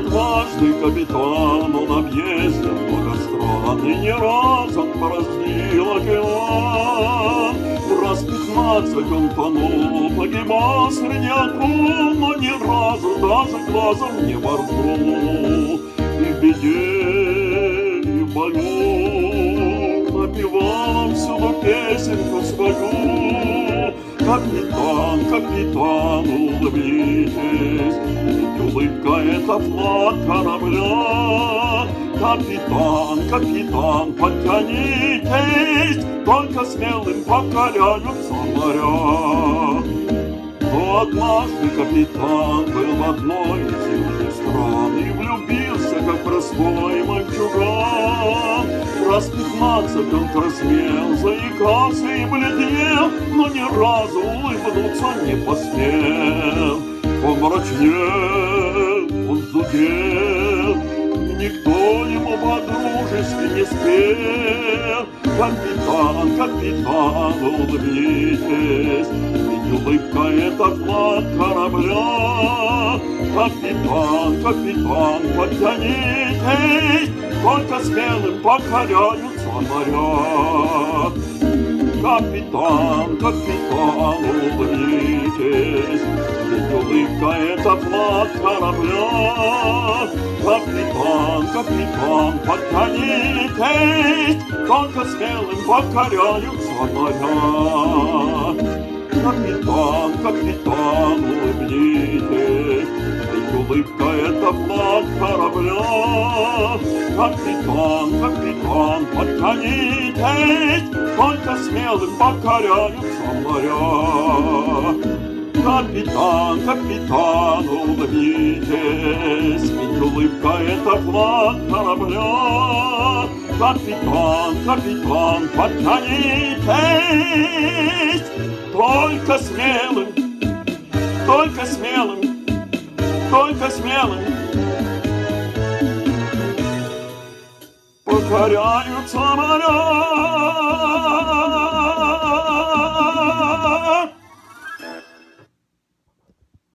отважный капитан, он объездил много стран, и не раз он пораздил океан. Раз 15 он тонул, погибал среди акул, но ни разу даже глазом не моргнул. И в беде, и в бою напевал он всюду песенку свою. Капитан, капитан, улыбнитесь, ведь улыбка — это флаг корабля. Капитан, капитан, подтянитесь, только смелым покоряются моря. Но однажды капитан был в одной из южных стран и влюбился, как простой мальчуган. Раз 15 он краснел, заикался и бледнел, но ни разу улыбнуться не посмел. Он мрачнел, он зудел, никто ему по-дружески не спел. Капитан, капитан, улыбнитесь, ведь улыбка — это флаг корабля. Капитан, капитан, подтянитесь, только смелым покоряются моря. Капитан, капитан, улыбнитесь, ведь улыбка — это флаг корабля. Капитан, капитан, подтянитесь, только смелым покоряются моря. Капитан, капитан, улыбнитесь, ведь улыбка — это флаг корабля. Капитан, капитан, подтянитесь, только смелым покоряются моря. Капитан, капитан, улыбнитесь, ведь улыбка — это флаг корабля. Капитан, капитан, подтянитесь, только смелым, только смелым, только смелым покоряются моря.